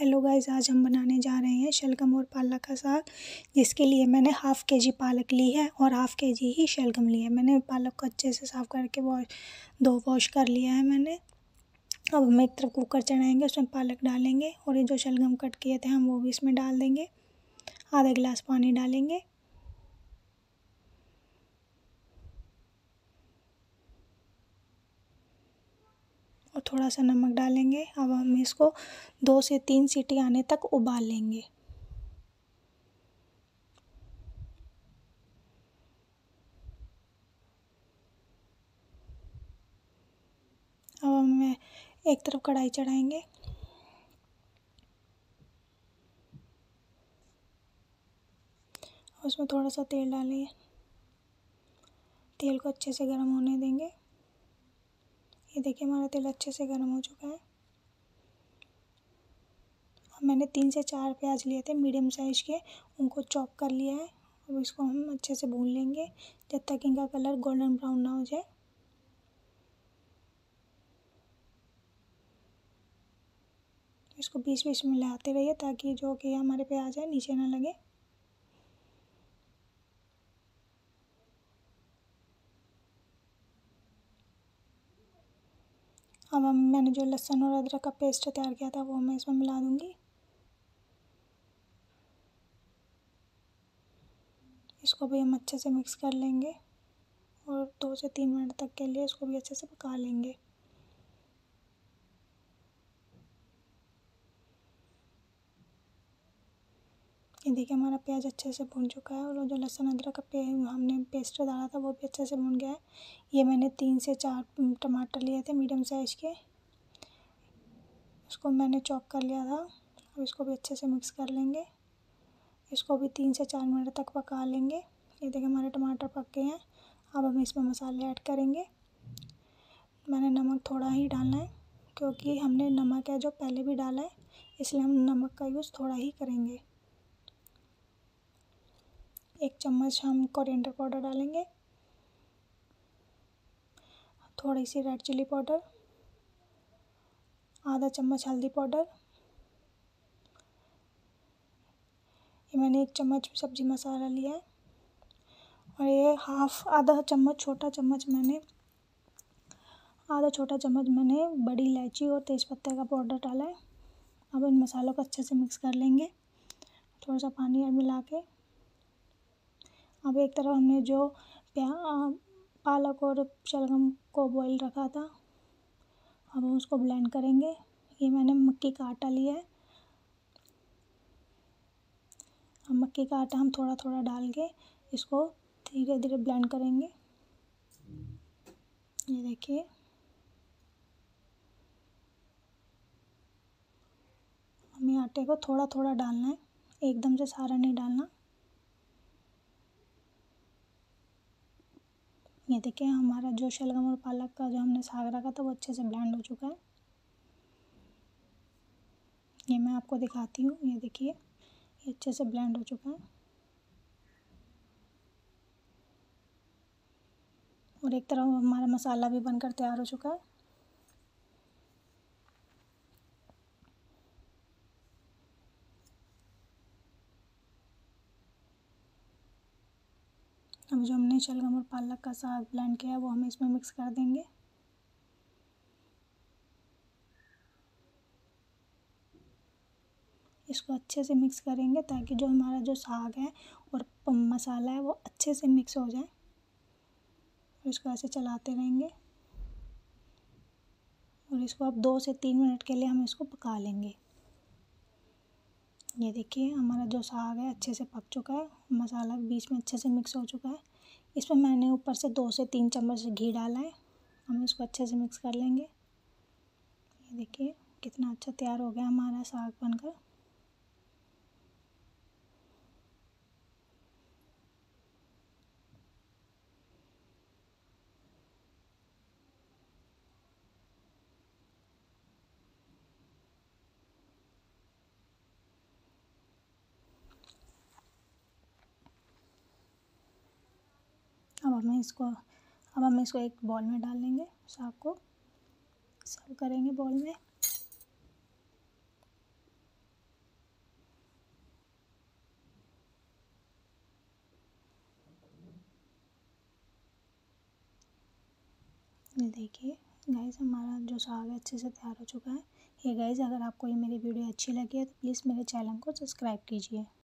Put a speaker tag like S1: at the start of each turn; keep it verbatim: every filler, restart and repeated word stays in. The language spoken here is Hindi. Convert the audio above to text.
S1: हेलो गाइस, आज हम बनाने जा रहे हैं शलगम और पालक का साग, जिसके लिए मैंने हाफ़ के जी पालक ली है और हाफ़ के जी ही शलगम लिया है। मैंने पालक को अच्छे से साफ़ करके वॉश दो वॉश कर लिया है मैंने। अब हम एक तरफ कुकर चढ़ाएंगे, उसमें पालक डालेंगे और ये जो शलगम कट किए थे हम वो भी इसमें डाल देंगे। आधा गिलास पानी डालेंगे और थोड़ा सा नमक डालेंगे। अब हम इसको दो से तीन सीटी आने तक उबाल लेंगे। अब हम एक तरफ कढ़ाई चढ़ाएंगे, उसमें थोड़ा सा तेल डालेंगे। तेल को अच्छे से गर्म होने देंगे। ये देखिए हमारा तेल अच्छे से गर्म हो चुका है। अब मैंने तीन से चार प्याज लिए थे मीडियम साइज़ के, उनको चॉप कर लिया है। अब इसको हम अच्छे से भून लेंगे जब तक इनका कलर गोल्डन ब्राउन ना हो जाए। इसको बीच बीच में मिलाते रहिए ताकि जो कि हमारे प्याज है नीचे ना लगे। अब हम मैंने जो लहसुन और अदरक का पेस्ट तैयार किया था वो मैं इसमें मिला दूँगी। इसको भी हम अच्छे से मिक्स कर लेंगे और दो से तीन मिनट तक के लिए इसको भी अच्छे से पका लेंगे। ये देखिए हमारा प्याज अच्छे से भून चुका है और जो लहसुन अदरक का पे हमने पेस्ट डाला था वो भी अच्छे से भून गया है। ये मैंने तीन से चार टमाटर लिए थे मीडियम साइज़ के, इसको मैंने चॉप कर लिया था। अब इसको भी अच्छे से मिक्स कर लेंगे। इसको भी तीन से चार मिनट तक पका लेंगे। ये देखिए हमारे टमाटर पक गए हैं। अब हम इसमें मसाले ऐड करेंगे। मैंने नमक थोड़ा ही डालना है क्योंकि हमने नमक है जो पहले भी डाला है, इसलिए हम नमक का यूज़ थोड़ा ही करेंगे। एक चम्मच हम कोरिएंडर पाउडर डालेंगे, थोड़ी सी रेड चिली पाउडर, आधा चम्मच हल्दी पाउडर, ये मैंने एक चम्मच सब्ज़ी मसाला लिया है और ये हाफ आधा चम्मच छोटा चम्मच मैंने आधा छोटा चम्मच मैंने बड़ी इलायची और तेज़पत्ते का पाउडर डाला है। अब इन मसालों को अच्छे से मिक्स कर लेंगे थोड़ा सा पानी मिला के। अब एक तरफ हमने जो प्या पालक और शलगम को बॉईल रखा था, अब हम उसको ब्लेंड करेंगे। ये मैंने मक्की का आटा लिया है। अब मक्की का आटा हम थोड़ा थोड़ा डाल के इसको धीरे धीरे ब्लेंड करेंगे। ये देखिए हमें आटे को थोड़ा थोड़ा डालना है, एकदम से सारा नहीं डालना। ये देखिए हमारा जो शलगम और पालक का जो हमने साग रखा था वो अच्छे से ब्लेंड हो चुका है। ये मैं आपको दिखाती हूँ, ये देखिए ये अच्छे से ब्लेंड हो चुका है। और एक तरफ हमारा मसाला भी बनकर तैयार हो चुका है। अब जो हमने शलगम और पालक का साग ब्लेंड किया है वो हम इसमें मिक्स कर देंगे। इसको अच्छे से मिक्स करेंगे ताकि जो हमारा जो साग है और मसाला है वो अच्छे से मिक्स हो जाए। इसको ऐसे चलाते रहेंगे और इसको अब दो से तीन मिनट के लिए हम इसको पका लेंगे। ये देखिए हमारा जो साग है अच्छे से पक चुका है, मसाला बीच में अच्छे से मिक्स हो चुका है। इसमें मैंने ऊपर से दो से तीन चम्मच घी डाला है। हम इसको अच्छे से मिक्स कर लेंगे। ये देखिए कितना अच्छा तैयार हो गया हमारा साग बनकर। अब हमें इसको अब हम इसको एक बॉल में डाल लेंगे, साग को सर्व करेंगे बॉल में। ये देखिए गाइस, हमारा जो साग है अच्छे से तैयार हो चुका है। ये गाइस, अगर आपको ये मेरी वीडियो अच्छी लगी है तो प्लीज़ मेरे चैनल को सब्सक्राइब कीजिए।